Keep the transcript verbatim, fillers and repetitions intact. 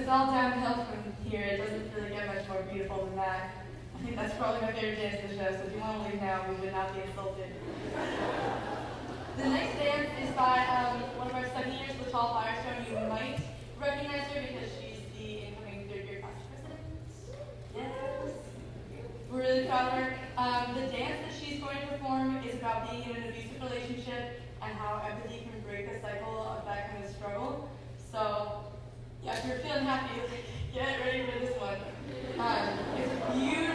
all downhill from here. It doesn't really get much more beautiful than that. I think that's probably my favorite dance in the show, so if you want to leave now, we would not be insulted. The next dance is by um, one of our second years, LaTall Firestone. You might recognize her because she's the incoming third year class president. Yes. We're really proud of her. Um, the dance that she's going to perform is about being in an abusive relationship and how empathy can break the cycle of that kind of struggle. So, yeah, if you're feeling happy, get ready for this one. Um, it's beautiful.